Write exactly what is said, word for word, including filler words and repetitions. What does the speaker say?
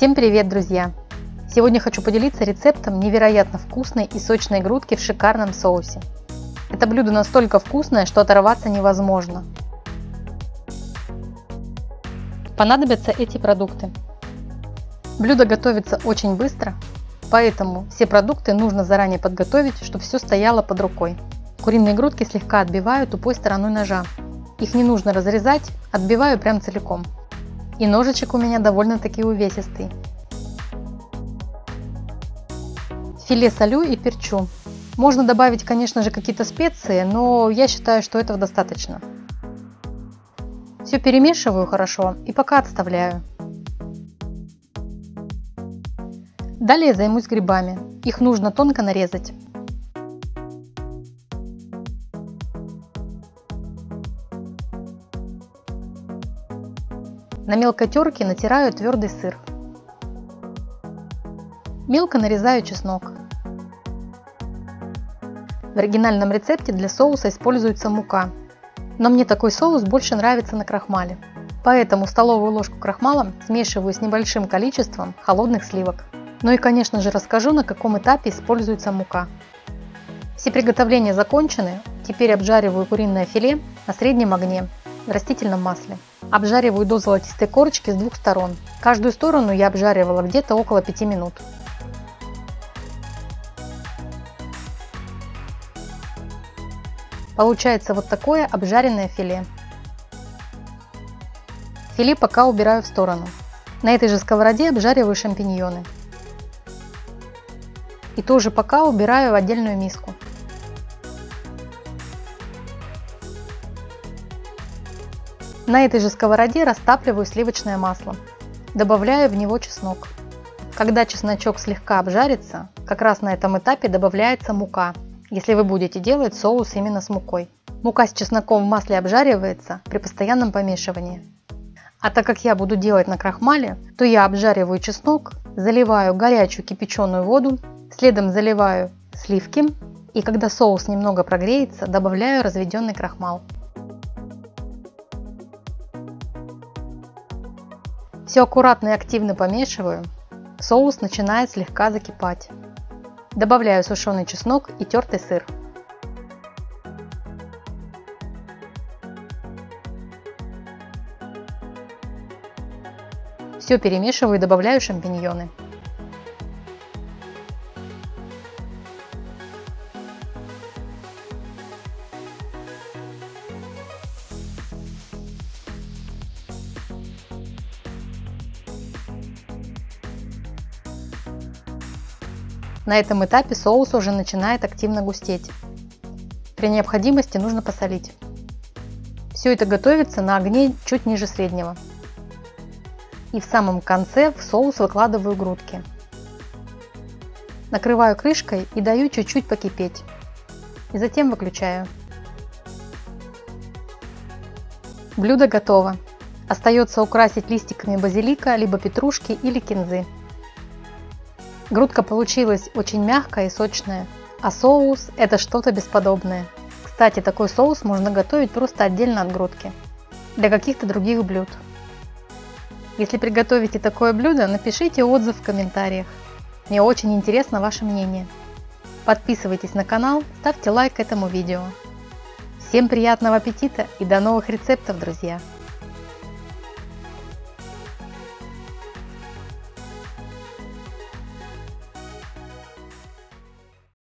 Всем привет, друзья! Сегодня хочу поделиться рецептом невероятно вкусной и сочной грудки в шикарном соусе. Это блюдо настолько вкусное, что оторваться невозможно. Понадобятся эти продукты. Блюдо готовится очень быстро, поэтому все продукты нужно заранее подготовить, чтобы все стояло под рукой. Куриные грудки слегка отбиваю тупой стороной ножа. Их не нужно разрезать, отбиваю прям целиком. И ножичек у меня довольно-таки увесистый. Филе солю и перчу. Можно добавить, конечно же, какие-то специи, но я считаю, что этого достаточно. Все перемешиваю хорошо и пока отставляю. Далее займусь грибами. Их нужно тонко нарезать. На мелкой терке натираю твердый сыр. Мелко нарезаю чеснок. В оригинальном рецепте для соуса используется мука, но мне такой соус больше нравится на крахмале. Поэтому столовую ложку крахмала смешиваю с небольшим количеством холодных сливок. Ну и, конечно же, расскажу, на каком этапе используется мука. Все приготовления закончены. Теперь обжариваю куриное филе на среднем огне в растительном масле. Обжариваю до золотистой корочки с двух сторон. Каждую сторону я обжаривала где-то около пяти минут. Получается вот такое обжаренное филе. Филе пока убираю в сторону. На этой же сковороде обжариваю шампиньоны. И тоже пока убираю в отдельную миску. На этой же сковороде растапливаю сливочное масло. Добавляю в него чеснок. Когда чесночок слегка обжарится, как раз на этом этапе добавляется мука, если вы будете делать соус именно с мукой. Мука с чесноком в масле обжаривается при постоянном помешивании. А так как я буду делать на крахмале, то я обжариваю чеснок, заливаю горячую кипяченую воду, следом заливаю сливки и когда соус немного прогреется, добавляю разведенный крахмал. Все аккуратно и активно помешиваю. Соус начинает слегка закипать. Добавляю сушеный чеснок и тертый сыр. Все перемешиваю и добавляю шампиньоны. На этом этапе соус уже начинает активно густеть. При необходимости нужно посолить. Все это готовится на огне чуть ниже среднего. И в самом конце в соус выкладываю грудки. Накрываю крышкой и даю чуть-чуть покипеть. И затем выключаю. Блюдо готово. Остается украсить листиками базилика, либо петрушки или кинзы. Грудка получилась очень мягкая и сочная, а соус – это что-то бесподобное. Кстати, такой соус можно готовить просто отдельно от грудки, для каких-то других блюд. Если приготовите такое блюдо, напишите отзыв в комментариях. Мне очень интересно ваше мнение. Подписывайтесь на канал, ставьте лайк этому видео. Всем приятного аппетита и до новых рецептов, друзья!